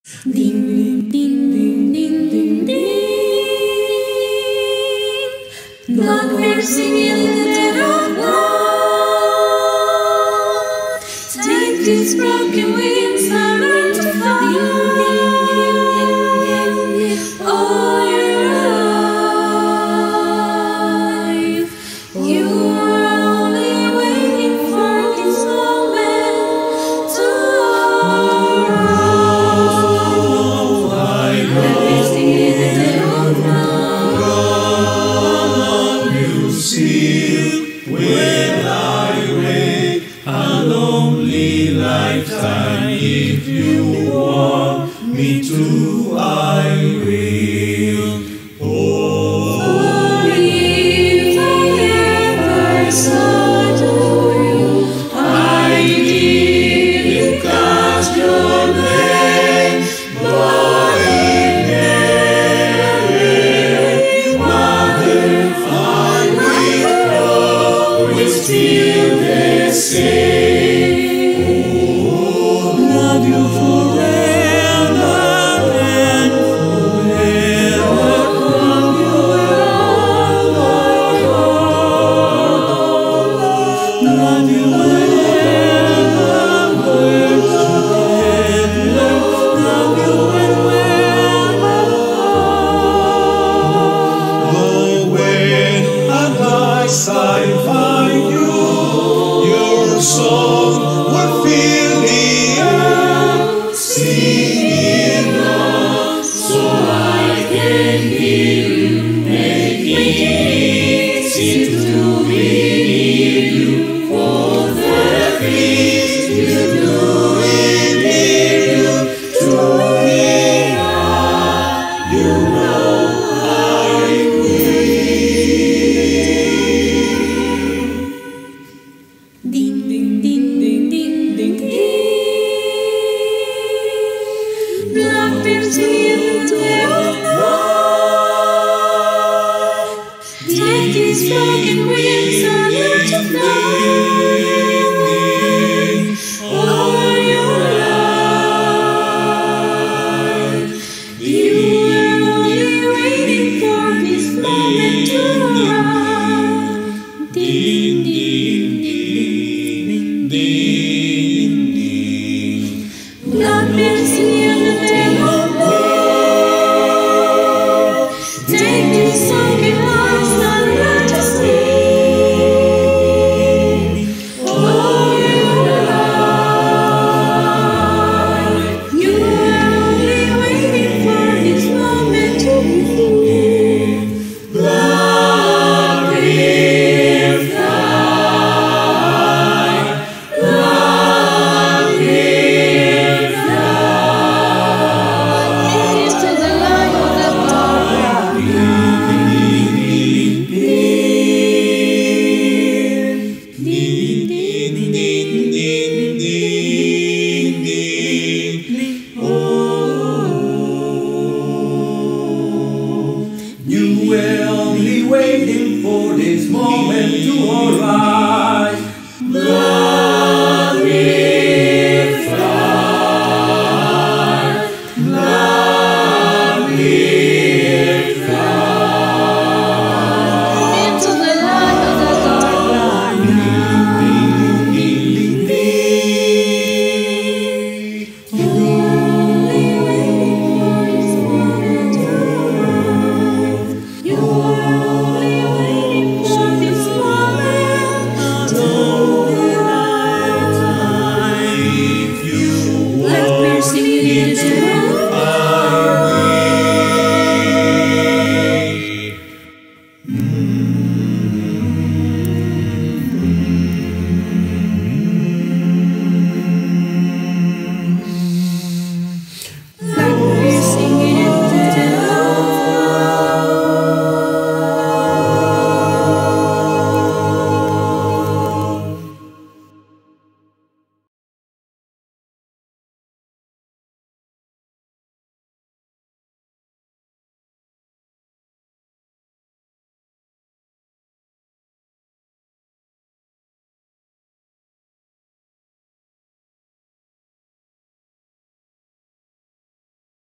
Ding, ding, ding, ding, ding, ding. Blackbird singing in the dead of night. Take these broken wings and learn to fly. All your life, you are only waiting for this moment to arrive. Blackbird singing in the dead of night. You see, when I wake a lonely lifetime, if you want me to, I will. Oh, if I ever saw you, I'd give you cast your name, but in every waterfall we still the same. Love you forever and forever. Love you love you wherever we're together. Love you wherever. Oh, when at last I find you, your song will fill the air, singing love, so I can hear you, making it easy to believe you for the things you do in you to me. You know I will. Ding, ding, ding, ding, ding, ding, ding. Blackbird singing in the dead of night. Take these broken wings and learn to fly. All your life, you were only waiting for this moment to arrive. Ding, ding, ding, Ding, ding. Blackbird singing in the dead of night. Take these sunken eyes and learn to sing. All your life, you were only waiting for this moment to begin. Blackbird fly, Blackbird fly. It is to the light of the dark. Ding, ding, ding, ding, ding, ding. Oh, you were only waiting for this moment to arrive.